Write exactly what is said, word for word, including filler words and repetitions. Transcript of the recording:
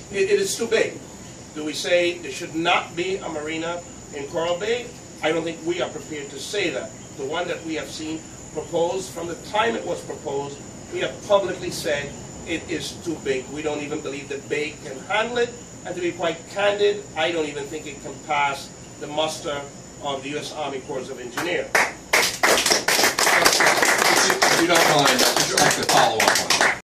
it, it is too big. Do we say there should not be a marina in Coral Bay? I don't think we are prepared to say that. The one that we have seen proposed, from the time it was proposed, we have publicly said it is too big. We don't even believe that Bay can handle it. And to be quite candid, I don't even think it can pass the muster of the U S Army Corps of Engineers. If you don't mind, just like to follow up on that.